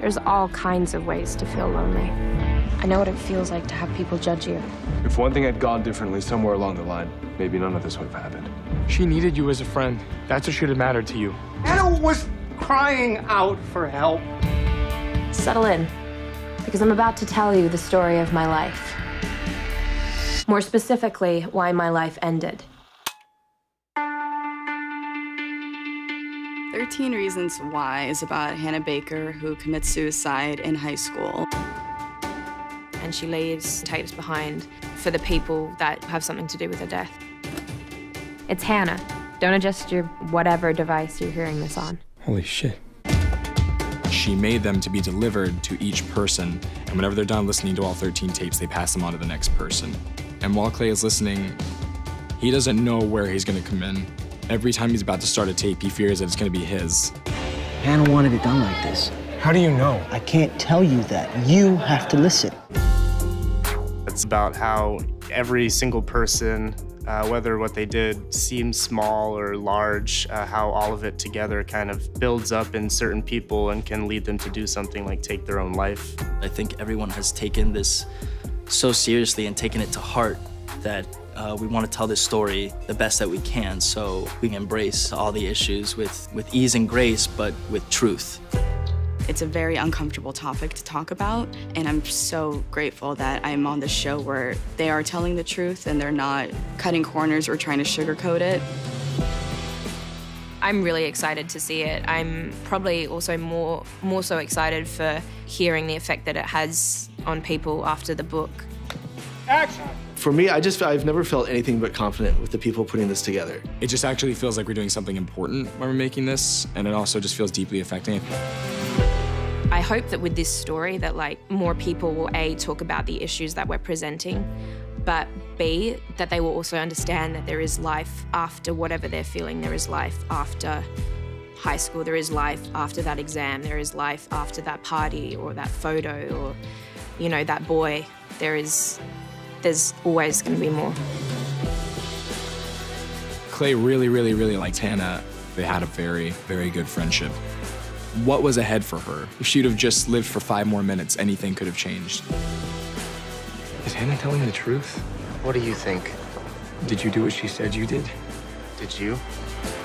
There's all kinds of ways to feel lonely. I know what it feels like to have people judge you. If one thing had gone differently somewhere along the line, maybe none of this would have happened. She needed you as a friend. That's what should have mattered to you. Anna was crying out for help. Settle in, because I'm about to tell you the story of my life. More specifically, why my life ended. 13 Reasons Why is about Hannah Baker, who commits suicide in high school. And she leaves tapes behind for the people that have something to do with her death. It's Hannah. Don't adjust your whatever device you're hearing this on. Holy shit. She made them to be delivered to each person, and whenever they're done listening to all 13 tapes, they pass them on to the next person. And while Clay is listening, he doesn't know where he's gonna come in. Every time he's about to start a tape, he fears that it's gonna be his. Hannah wanted it done like this. How do you know? I can't tell you that. You have to listen. It's about how every single person, whether what they did seems small or large, how all of it together kind of builds up in certain people and can lead them to do something like take their own life. I think everyone has taken this so seriously and taken it to heart that we want to tell this story the best that we can, so we can embrace all the issues with ease and grace, but with truth. It's a very uncomfortable topic to talk about, and I'm so grateful that I'm on this show where they are telling the truth and they're not cutting corners or trying to sugarcoat it. I'm really excited to see it. I'm probably also more so excited for hearing the effect that it has on people after the book. Action! For me, I've never felt anything but confident with the people putting this together. It just actually feels like we're doing something important when we're making this, and it also just feels deeply affecting. I hope that with this story that more people will A, talk about the issues that we're presenting, but B, that they will also understand that there is life after whatever they're feeling. There is life after high school. There is life after that exam. There is life after that party or that photo or, you know, that boy. There's always going to be more. Clay really, really, really liked Hannah. They had a very, very good friendship. What was ahead for her? If she'd have just lived for 5 more minutes, anything could have changed. Is Hannah telling the truth? What do you think? Did you do what she said you did? Did you?